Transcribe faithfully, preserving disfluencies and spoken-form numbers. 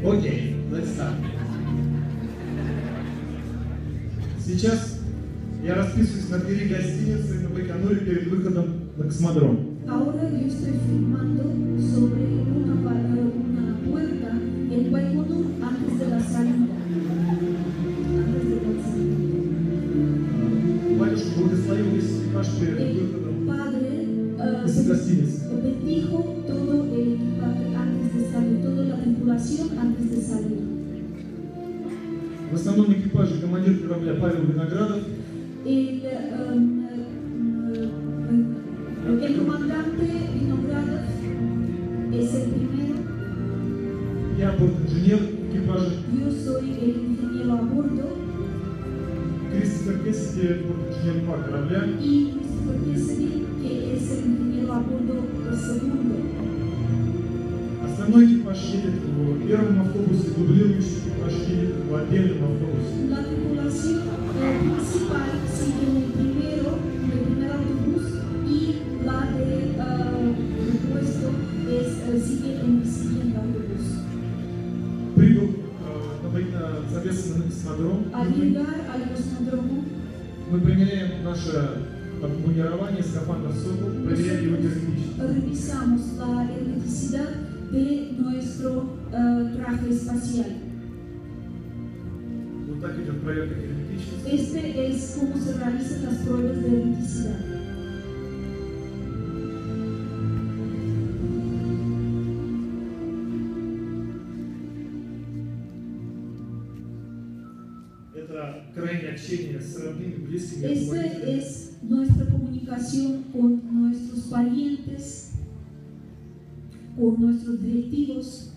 Okay, let's start. Сейчас я расписываюсь на двери гостиницы на Байконуре перед выходом на космодром. Ahora yo estoy filmando sobre una, una puerta en Baikonur antes de la salida. Antes de la salida. Батюшка благословил весь экипаж перед выходом из гостиницы. Bendijo todo el equipaje antes de salir, toda la tripulación antes de salir. В основном экипаже командир корабля Павел Виноградов. El, um, el comandante Vinogradov es el primero. Я борт-инженер экипажа. Yo soy el ingeniero a bordo. Кристофер Кессиди, борт-инженер два корабля. Y Christopher Cassidy, que es el ingeniero a bordo del segundo. Основной экипаж едет в первом автобусе, дублирующий экипаж едет в отдельном автобусе. La tripulación eh, principal sigue en el primero, en el primer autobús, y la de uh, repuesto es, uh, sigue en el siguiente autobús. Прибыл э, на, соответственно, на космодром. Al llegar al cosmódromo, мы примеряем наше обмундирование, скафандр Сокол, проверяем его герметичность. Revisamos la hermeticidad de nuestro uh, traje espacial. Вот так идет проверка герметичности. Este es cómo se realizan las pruebas de hermeticidad. Это крайнее общение с родными, близкими. Este es nuestra comunicación con nuestros parientes, con nuestros directivos.